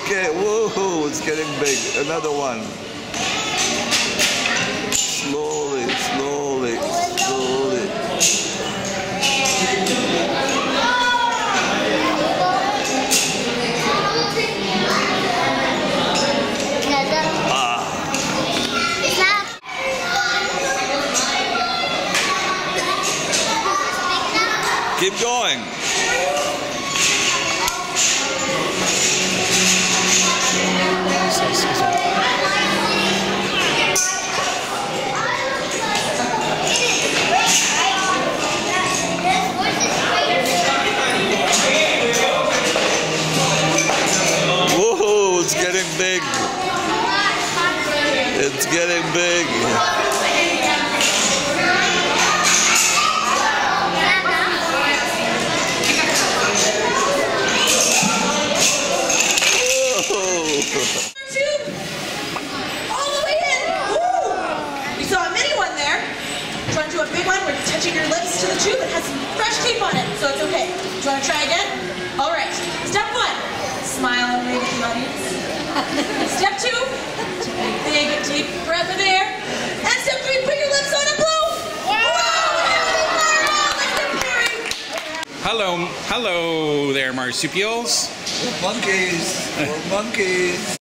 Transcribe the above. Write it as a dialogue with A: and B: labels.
A: Okay, woohoo, it's getting big. Another one. Slowly, slowly, slowly. Keep going. Whoa, it's getting big. It's getting big.
B: All the way in. Woo! You saw a mini one there. Trying to do a big one. We're touching your lips to the tube. It has some fresh tape on it, so it's okay. Do you want to try again? All right. Step 1, smile and wave at the audience. Step 2, take a big deep breath of air. And step 3, put your lips on and blow.
C: Hello there, marsupials.
A: We're monkeys. We're monkeys.